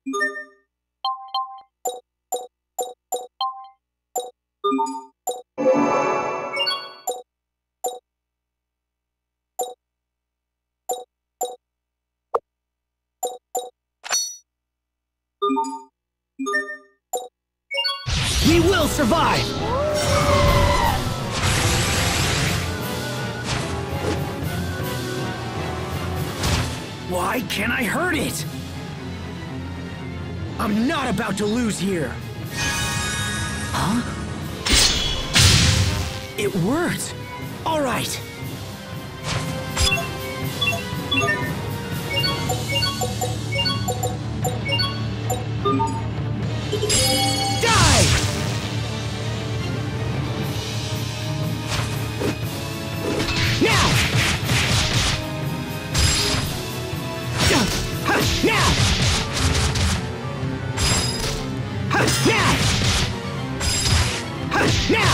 We will survive! Why can't I hurt it? I'm not about to lose here. Huh? It worked! All right! Die! Now! Now! Now! Now!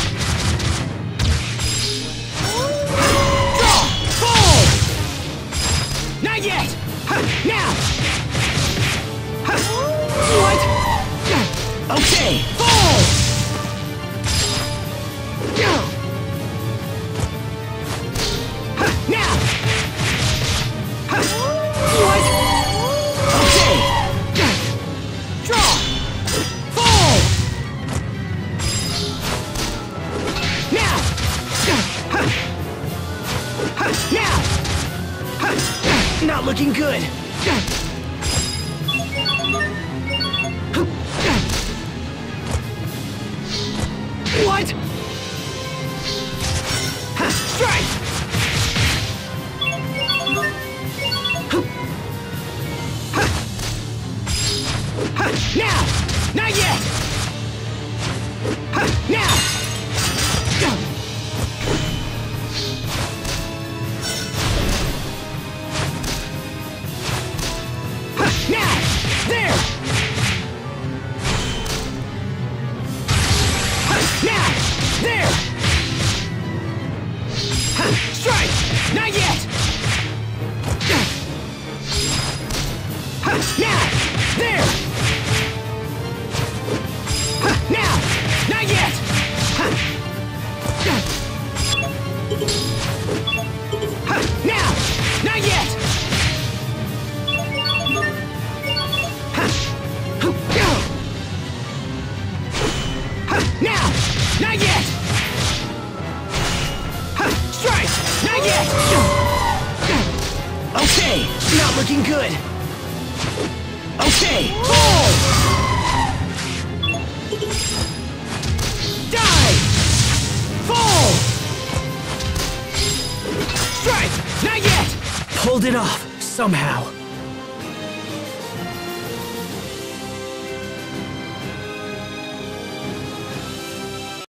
Draw! Fall! Not yet! Now! What? Okay! Fall! Now! What? Okay! Draw! Fall! Now! Now! Not looking good! What? Strike! Now! Not yet! Now! Now! There! Now! There! Strike! Not yet! Now! There! Now! Not yet! Now! Not yet! Now! Not yet! Strike! Not yet! Okay, not looking good. Okay, fall! Die! Fall! Strike! Not yet! Pulled it off, somehow.